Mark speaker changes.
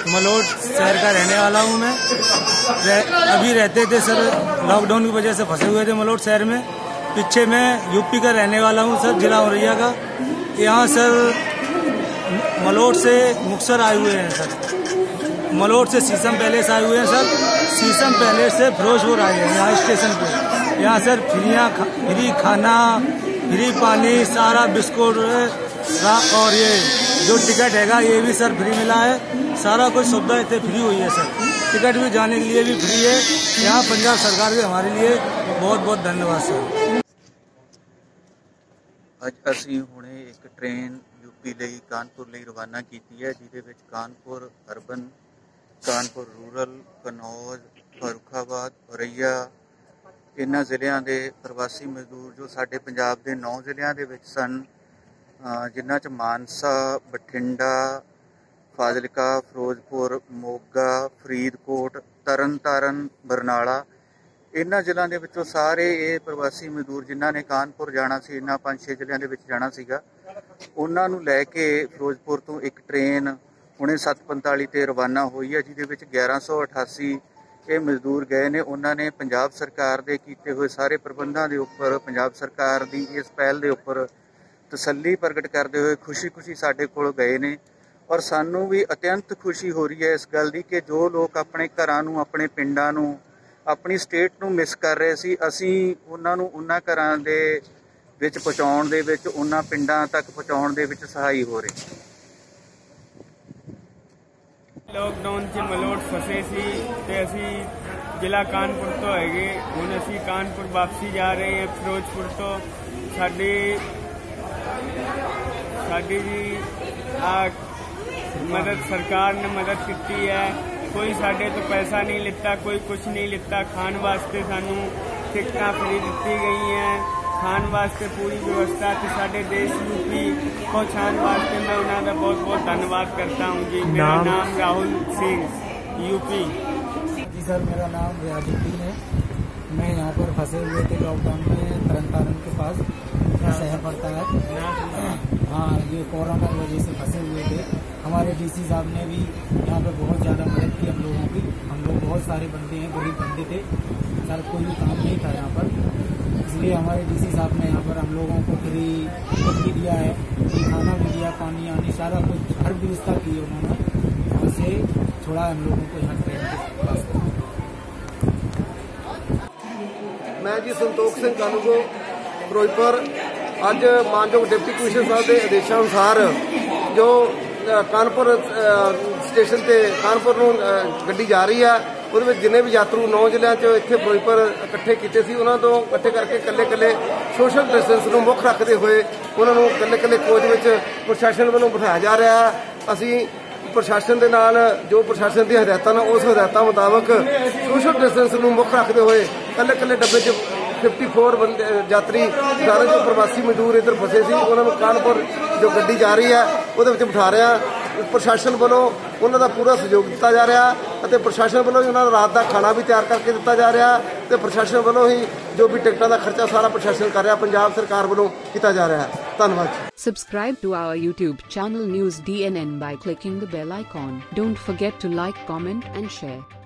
Speaker 1: मलोट शहर का रहने वाला हूँ मैं। अभी रहते थे सर, लॉकडाउन की वजह से फंसे हुए थे मलोट शहर में। पीछे मैं यूपी का रहने वाला हूँ सर, जिला औरैया का। यहाँ सर मलोट से मुक्तसर आए हुए हैं सर, मलोट से शीशम पैलेस आए हुए हैं सर, शीशम पैलेस से फिरोजपुर आए हैं यहाँ स्टेशन पे। यहाँ सर फ्री खाना, फ्री पानी, सारा बिस्कुट और ये जो टिकट हैगा ये भी सर फ्री मिला है। सारा कुछ सुविधा इतने फ्री हुई है सर, टिकट भी जाने के लिए भी फ्री है। यहाँ पंजाब सरकार के हमारे लिए बहुत बहुत धन्यवाद सर।
Speaker 2: ਅੱਜ ਅਸੀਂ ਹੁਣੇ ਇੱਕ ਟ੍ਰੇਨ यूपी ਲਈ ਕਾਨਪੁਰ ਲਈ ਰਵਾਨਾ ਕੀਤੀ ਹੈ, ਜਿਹਦੇ ਵਿੱਚ ਕਾਨਪੁਰ ਅਰਬਨ, ਕਾਨਪੁਰ ਰੂਰਲ, ਕਨੌਜ, ਫਰੂਖਾਬਾਦ, ਔਰਈਆ ਇਹਨਾਂ ਜ਼ਿਲ੍ਹਿਆਂ ਦੇ ਪ੍ਰਵਾਸੀ ਮਜ਼ਦੂਰ ਜੋ ਸਾਡੇ ਪੰਜਾਬ ਦੇ 9 ਜ਼ਿਲ੍ਹਿਆਂ ਦੇ ਵਿੱਚ ਸਨ, ਜਿਨ੍ਹਾਂ 'ਚ ਮਾਨਸਾ, ਬਠਿੰਡਾ, ਫਾਜ਼ਿਲਕਾ, ਫਿਰੋਜ਼ਪੁਰ, ਮੋਗਾ, ਫਰੀਦਕੋਟ, ਤਰਨਤਾਰਨ, ਬਰਨਾਲਾ, ਇਹਨਾਂ ਜ਼ਿਲ੍ਹਿਆਂ ਦੇ ਵਿੱਚੋਂ ਸਾਰੇ ਇਹ ਪ੍ਰਵਾਸੀ ਮਜ਼ਦੂਰ ਜਿਨ੍ਹਾਂ ਨੇ ਕਾਨਪੁਰ ਜਾਣਾ ਸੀ, ਇਹਨਾਂ 5-6 ਜ਼ਿਲ੍ਹਿਆਂ ਦੇ ਵਿੱਚ ਜਾਣਾ ਸੀਗਾ, ਉਹਨਾਂ ਨੂੰ ਲੈ ਕੇ ਫਿਰੋਜ਼ਪੁਰ ਤੋਂ ਇੱਕ ਟ੍ਰੇਨ ਹੁਣੇ 7:45 ਤੇ ਰਵਾਨਾ ਹੋਈ ਹੈ, ਜਿਹਦੇ ਵਿੱਚ 1188 ਇਹ ਮਜ਼ਦੂਰ ਗਏ ਨੇ। ਉਹਨਾਂ ਨੇ ਪੰਜਾਬ ਸਰਕਾਰ ਦੇ ਕੀਤੇ ਹੋਏ ਸਾਰੇ ਪ੍ਰਬੰਧਾਂ ਦੇ ਉੱਪਰ, ਪੰਜਾਬ ਸਰਕਾਰ ਦੀ ਇਸ ਪਹਿਲ ਦੇ ਉੱਪਰ ਤਸੱਲੀ ਪ੍ਰਗਟ ਕਰਦੇ ਹੋਏ ਖੁਸ਼ੀ ਸਾਡੇ ਕੋਲ ਗਏ ਨੇ। ਔਰ ਸਾਨੂੰ ਵੀ ਅਤਿਅੰਤ ਖੁਸ਼ੀ ਹੋ ਰਹੀ ਹੈ ਇਸ ਗੱਲ ਦੀ ਕਿ ਜੋ ਲੋਕ ਆਪਣੇ ਘਰਾਂ ਨੂੰ, ਆਪਣੇ ਪਿੰਡਾਂ ਨੂੰ, ਆਪਣੀ ਸਟੇਟ ਨੂੰ ਮਿਸ ਕਰ ਰਹੇ ਸੀ, ਅਸੀਂ ਉਹਨਾਂ ਨੂੰ ਉਹਨਾਂ ਘਰਾਂ ਦੇ ਵਿੱਚ ਪਹੁੰਚਾਉਣ ਦੇ ਵਿੱਚ, ਉਹਨਾਂ ਪਿੰਡਾਂ ਤੱਕ ਪਹੁੰਚਾਉਣ ਦੇ ਵਿੱਚ ਸਹਾਈ ਹੋ ਰਹੇ।
Speaker 3: लॉकडाउन से मलोट फसे सी ते असी जिला कानपुर तो हैगे, हुण असी कानपुर वापसी जा रहे हैं फिरोजपुर तो। साडी जी मदद सरकार ने मदद की है, कोई साडे तो पैसा नहीं लिता, कोई कुछ नहीं लिता। खान वास्ते सानू टिकटां फ्री दी गई हैं, खान वास्ते पूरी व्यवस्था थी। साडे देश यूपी पहुँचाने वास्ते मैं उन्होंने बहुत बहुत धन्यवाद करता हूँ जी। मेरा नाम राहुल सिंह, यूपी।
Speaker 4: जी सर, मेरा नाम रियाजुद्दीन है। मैं यहाँ पर फंसे हुए थे लॉकडाउन में, तरनतारन के पास शहर पड़ता है। हाँ, ये कोरोना की वजह से फंसे हुए थे। हमारे डीसी साहब ने भी यहाँ पर बहुत ज़्यादा मदद की हम लोगों की। हम लोग बहुत सारे बंदे हैं, गरीब बंदे थे सर, कोई भी काम नहीं था यहाँ पर, इसलिए हमारे डीसी साहब ने यहाँ पर हम लोगों को फ्री टिकट भी दिया है, फ्री खाना भी दिया, पानी आनी सारा कुछ हर व्यवस्था की है उन्होंने। उससे छोड़ा हम लोगों को यहाँ ट्रेन के पास।
Speaker 5: मैं जी संतोख सिंह कानूगो फिरोजपुर। ਅੱਜ ਮਾਨਯੋਗ ਡਿਪਟੀ ਕਮਿਸ਼ਨਰ ਸਾਹਿਬ ਦੇ ਆਦੇਸ਼ਾਂ ਅਨੁਸਾਰ ਜੋ ਕਾਨਪੁਰ ਸਟੇਸ਼ਨ ਤੇ ਕਾਨਪੁਰ ਨੂੰ ਗੱਡੀ ਜਾ ਰਹੀ ਆ, ਉਹਦੇ ਵਿੱਚ ਜਿੰਨੇ ਵੀ ਯਾਤਰੂ 9 ਜ਼ਿਲ੍ਹਿਆਂ 'ਚ ਇੱਥੇ ਫਿਰੋਜ਼ਪੁਰ ਇਕੱਠੇ ਕੀਤੇ ਸੀ, ਉਹਨਾਂ ਤੋਂ ਇਕੱਠੇ ਕਰਕੇ ਇਕੱਲੇ ਸੋਸ਼ਲ ਡਿਸਟੈਂਸ ਨੂੰ ਮੁੱਖ ਰੱਖਦੇ ਹੋਏ ਉਹਨਾਂ ਨੂੰ ਇਕੱਲੇ ਕੋਚ ਵਿੱਚ ਪ੍ਰਸ਼ਾਸਨ ਵੱਲੋਂ ਬਿਠਾਇਆ ਜਾ ਰਿਹਾ ਹੈ। ਅਸੀਂ ਪ੍ਰਸ਼ਾਸਨ ਦੇ ਨਾਲ ਜੋ ਪ੍ਰਸ਼ਾਸਨ ਦੀਆਂ ਹਦਾਇਤਾਂ ਨੇ ਉਸ ਹਦਾਇਤਾਂ ਮੁਤਾਬਕ ਸੋਸ਼ਲ ਡਿਸਟੈਂਸ ਨੂੰ ਮੁੱਖ ਰੱਖਦੇ ਹੋਏ ਇਕੱਲੇ ਡੱਬੇ 'ਚ 54 यात्री ਸਾਰੇ ਜੋ ਪ੍ਰਵਾਸੀ ਮਜ਼ਦੂਰ ਇੱਧਰ ਫਸੇ ਸੀ ਉਹਨਾਂ ਨੂੰ ਕਾਨਪੁਰ ਜੋ ਗੱਡੀ ਜਾ ਰਹੀ ਹੈ ਉਹਦੇ ਵਿੱਚ ਬਿਠਾ ਰਿਹਾ। ਪ੍ਰਸ਼ਾਸਨ ਵੱਲੋਂ ਉਹਨਾਂ ਦਾ ਪੂਰਾ ਸਹਿਯੋਗ ਦਿੱਤਾ ਜਾ ਰਿਹਾ ਅਤੇ ਪ੍ਰਸ਼ਾਸਨ ਵੱਲੋਂ ਉਹਨਾਂ ਦਾ ਰਾਤ ਦਾ ਖਾਣਾ ਵੀ ਤਿਆਰ ਕਰਕੇ ਦਿੱਤਾ ਜਾ ਰਿਹਾ ਤੇ ਪ੍ਰਸ਼ਾਸਨ ਵੱਲੋਂ ਹੀ ਜੋ ਵੀ ਟਿਕਟਾਂ ਦਾ ਖਰਚਾ ਸਾਰਾ ਪ੍ਰਸ਼ਾਸਨ ਕਰ ਰਿਹਾ, ਪੰਜਾਬ ਸਰਕਾਰ ਵੱਲੋਂ ਕੀਤਾ ਜਾ ਰਿਹਾ ਹੈ। ਧੰਨਵਾਦ।
Speaker 6: Subscribe to our YouTube channel News DNN by clicking the bell icon. Don't forget to like, comment and share.